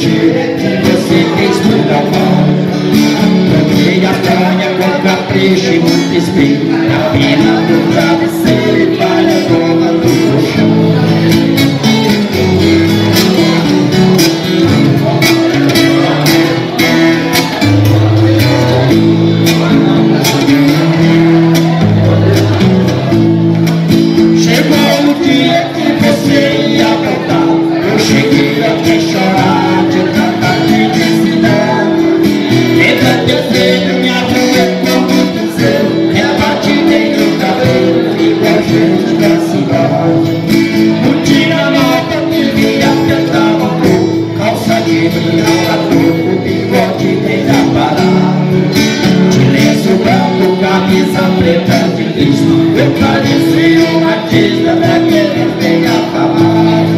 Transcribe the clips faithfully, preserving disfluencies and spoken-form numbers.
cheiro que você fez por amor. Troquei a canha com capricho e muito espelho, na pena do travesseiro e palha goma do colchão. Chegou o dia que você ia voltar, eu cheguei até chorar de tanta felicidade. Lembra de ver minha rua com muito zelo, rebatidei no cabelo igual gente da cidade. No dia nova que me apertava um pouco, calça de brilhava toco, bigode bem na parada, de lenço branco, camisa preta de lismo, eu parecia um artista daquele bem afamado.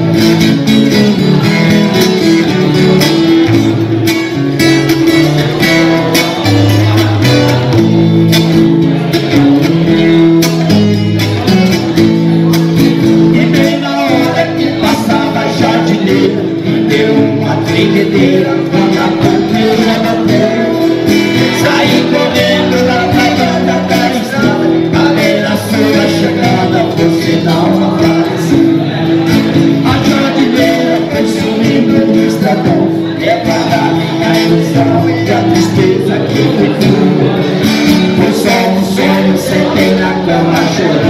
E bem na hora que passava a jardineira, me deu uma tremedeira quando a poeira bateu. Saí correndo lá pra banda da estrada, galera sua chegada, você não apareceu. A jardineira foi sumindo no estradão, levada a minha ilusão e a tristeza que me deu. Foi só um sonho, sentei na cama chorando.